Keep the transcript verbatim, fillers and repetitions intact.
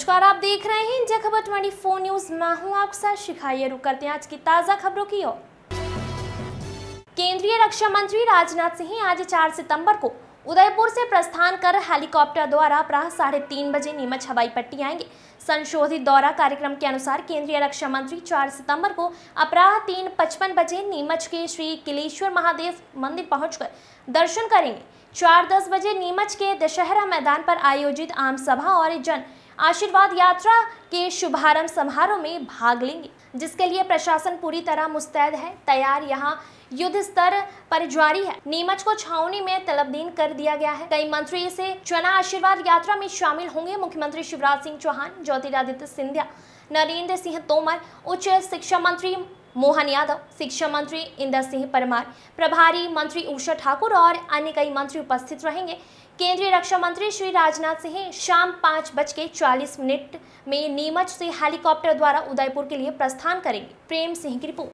नमस्कार, आप देख रहे हैं इंडिया खबर चौबीस न्यूज। मैं हूं आपके साथ शिखाइए। रुक करते हैं आज की ताजा खबरों की ओर। केंद्रीय रक्षा मंत्री राजनाथ सिंह आज चार सितंबर को उदयपुर से प्रस्थान कर हेलीकॉप्टर द्वारा प्रातः साढ़े तीन बजे नीमच हवाई पट्टी आएंगे। संशोधित दौरा कार्यक्रम के अनुसार केंद्रीय रक्षा मंत्री चार सितंबर को अपराह तीन पचपन बजे नीमच के श्री किलेश्वर महादेव मंदिर पहुंचकर दर्शन करेंगे। चार दस बजे नीमच के दशहरा मैदान पर आयोजित आम सभा और जन आशीर्वाद यात्रा के शुभारंभ समारोह में भाग लेंगे, जिसके लिए प्रशासन पूरी तरह मुस्तैद है। तैयार यहां युद्ध स्तर पर जारी है। नीमच को छावनी में तलबदीन कर दिया गया है। कई मंत्री इसे जन आशीर्वाद यात्रा में शामिल होंगे। मुख्यमंत्री शिवराज सिंह चौहान, ज्योतिरादित्य सिंधिया, नरेंद्र सिंह तोमर, उच्च शिक्षा मंत्री मोहन यादव, शिक्षा मंत्री इंदर सिंह परमार, प्रभारी मंत्री उषा ठाकुर और अन्य कई मंत्री उपस्थित रहेंगे। केंद्रीय रक्षा मंत्री श्री राजनाथ सिंह शाम पाँच बज के चालीस मिनट में नीमच से हेलीकॉप्टर द्वारा उदयपुर के लिए प्रस्थान करेंगे। प्रेम सिंह की रिपोर्ट।